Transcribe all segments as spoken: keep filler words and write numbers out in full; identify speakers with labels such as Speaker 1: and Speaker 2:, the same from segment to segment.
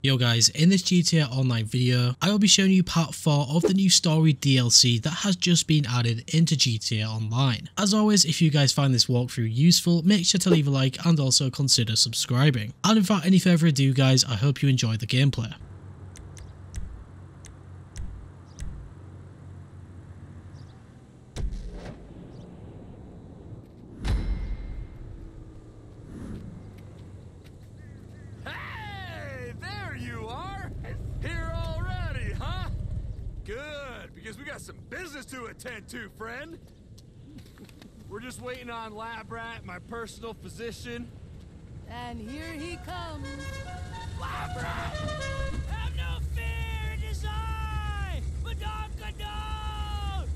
Speaker 1: Yo guys, in this G T A Online video, I will be showing you part four of the new story D L C that has just been added into G T A Online. As always, if you guys find this walkthrough useful, make sure to leave a like and also consider subscribing. And without any further ado guys, I hope you enjoy the gameplay.
Speaker 2: Because we got some business to attend to, friend. We're just waiting on Lab Rat, my personal physician.
Speaker 3: And here he comes.
Speaker 2: Lab Rat!
Speaker 4: Have no fear, it is I! Badonkadonk!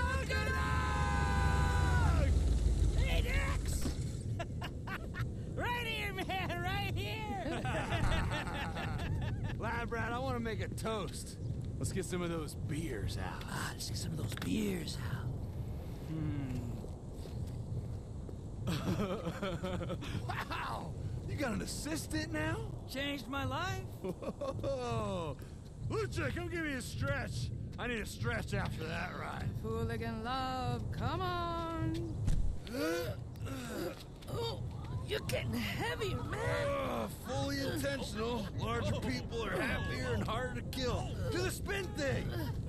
Speaker 2: Badonkadonk!
Speaker 4: Hey, Dex! Right here, man, right here!
Speaker 2: Lab Rat, I want to make a toast. Let's get some of those beers out.
Speaker 4: Ah, let's get some of those beers out.
Speaker 2: Hmm. Wow! You got an assistant now?
Speaker 4: Changed my life?
Speaker 2: Whoa. Lucha, come give me a stretch. I need a stretch after that ride.
Speaker 3: Hooligan love, come on.
Speaker 4: Oh, you're getting heavier, man.
Speaker 2: Uh, fully intentional. Larger people are happier and harder to kill. Do the spin thing.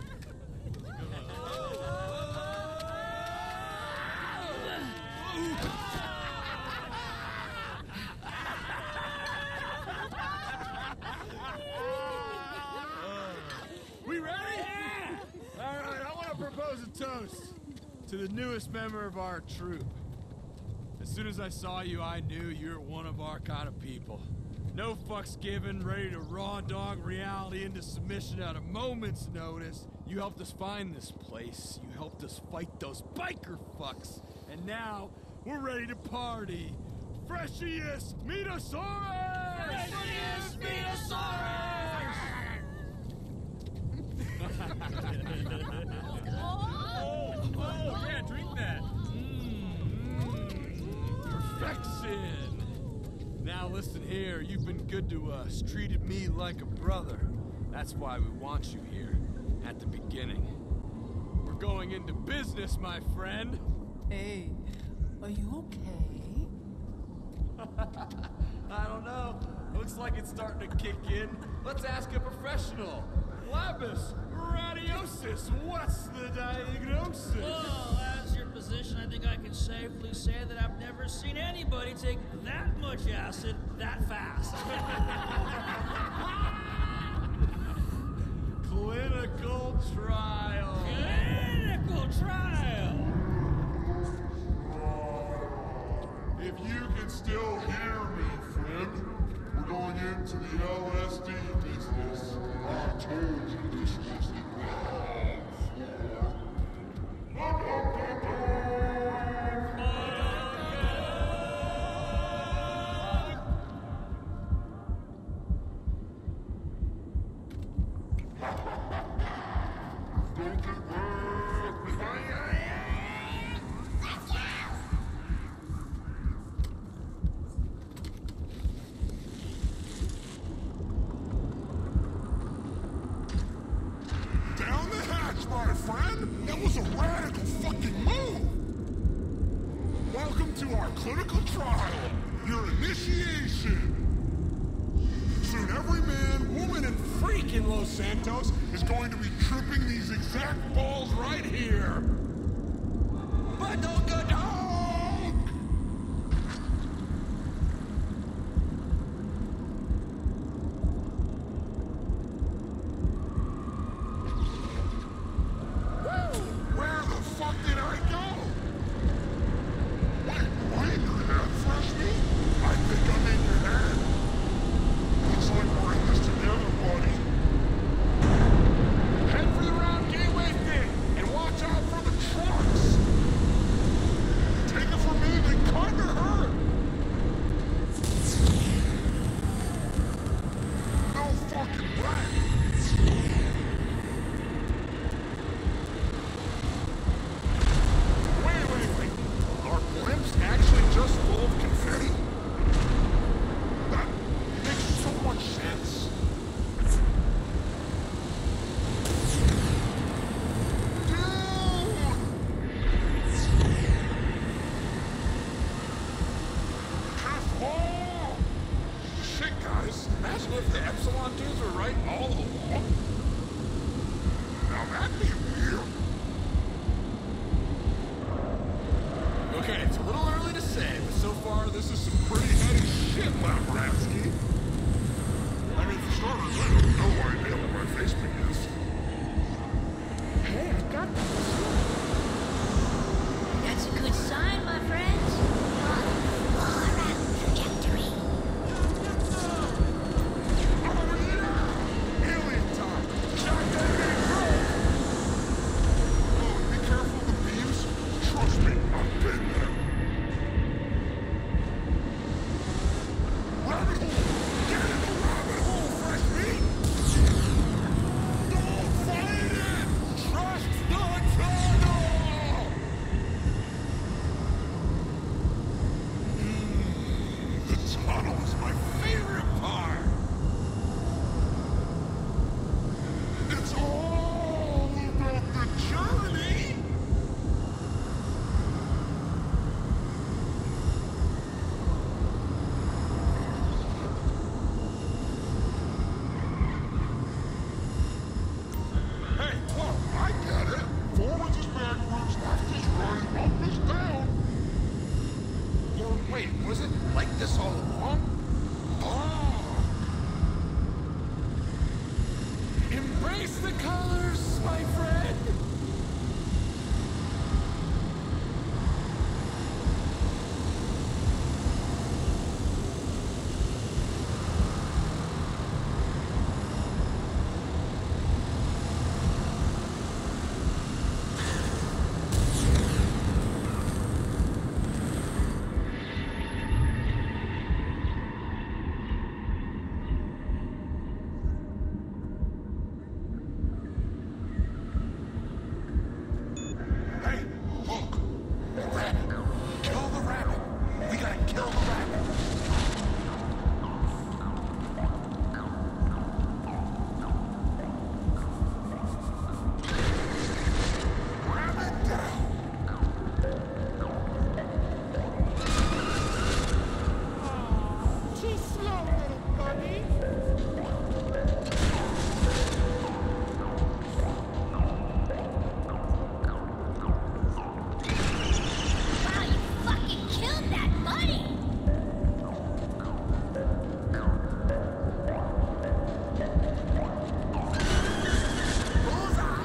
Speaker 2: We ready? All right, I want to propose a toast to the newest member of our troupe. As soon as I saw you, I knew you were one of our kind of people. No fucks given, ready to raw dog reality into submission at a moment's notice. You helped us find this place. You helped us fight those biker fucks. And now, we're ready to party. Freshiest Metasaurus!
Speaker 4: Freshiest Metasaurus!
Speaker 2: oh, oh, yeah, drink that. Perfection! Now listen here, you've been good to us, treated me like a brother. That's why we want you here, at the beginning. We're going into business, my friend.
Speaker 3: Hey, are you okay?
Speaker 2: I don't know. Looks like it's starting to kick in. Let's ask a professional. Labus radiosis, what's the diagnosis?
Speaker 4: Well, as your physician, I think I can safely say that I've never seen anybody take that much acid that fast.
Speaker 2: Clinical trial.
Speaker 4: Clinical trial.
Speaker 5: If you can still hear me, friend, we're going into the L S D business. I told you this was the ground Don't get hurt behind you. Down the hatch, my friend! That was a radical fucking move! Welcome to our clinical trial, your initiation! Soon every man, woman, and freak in Los Santos is going to be tripping these exact balls right here! Badonkadonk! Where the fuck did I go? Wait, wait, your head, Freshman? I think I'm in your head. Looks like we're in this together, buddy. Head for the round gateway thing, and watch out for the trucks! the Epsilon dudes were right all along? Now that'd be weird. Okay, it's a little early to say, but so far this is some pretty heady shit, Lambratsky. I mean, for starters, I have no idea what my Facebook is.
Speaker 6: Hey, I got this. That's a good sign, my friends. You're on a far-out trajectory.
Speaker 5: Oh yeah! Alien time! Shotgun and roll! Oh, be careful of the beams. Trust me, I've been there. Rabbit hole! Get in the rabbit hole, fresh meat! Don't fight it! Trust the tunnel! Mm, the tunnel is my favorite part! It's all about the journey! Hey, whoa, I get it. Forwards is backwards, left is right, up is down. Or wait, was it like this all along? Oh. Embrace the colors, my friend. Hey, look! The rabbit! Kill the rabbit! We gotta kill the rabbit! Rabbit down! Too slow, little bunny!
Speaker 6: Wow, you fucking killed that bunny! Bullseye!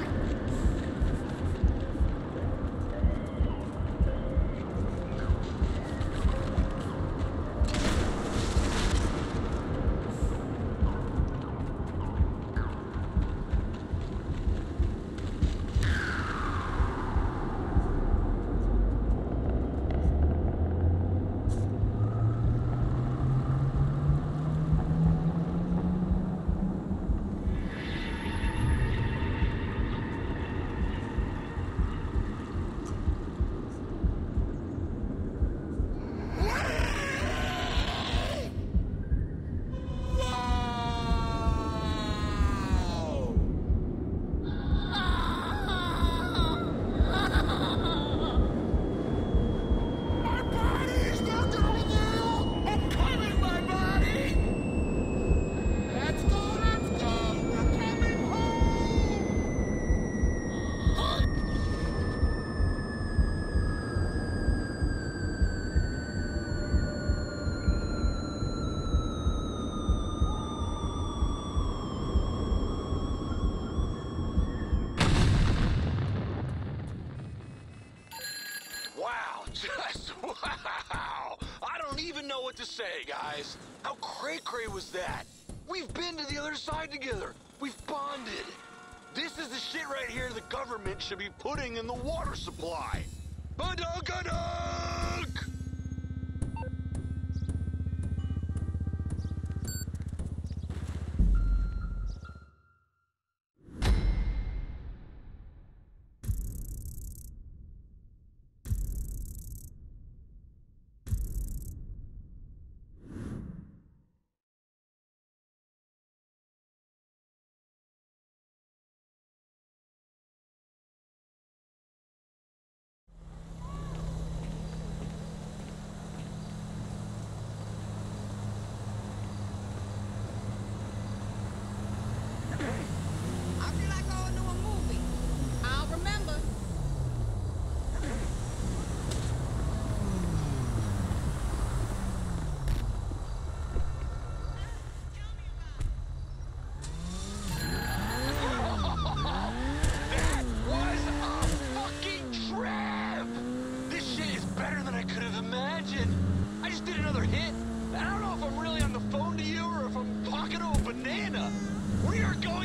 Speaker 6: My body's not going there! I'm coming, my body! Let's go, let's go! We're coming home!
Speaker 7: Wow, just wow! I don't even know what to say, guys. How cray-cray was that? We've been to the other side together. We've bonded. This is the shit right here the government should be putting in the water supply. Badunk-a-dunk!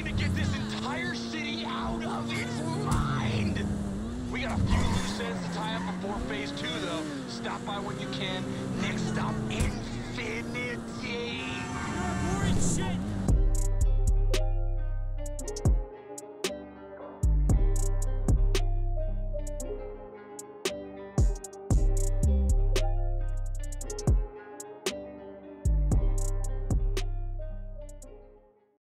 Speaker 7: going to get this entire city out of its mind. We got a few loose ends to tie up before phase two, though. Stop by when you can. Next stop, Infinity.
Speaker 4: You're boring shit!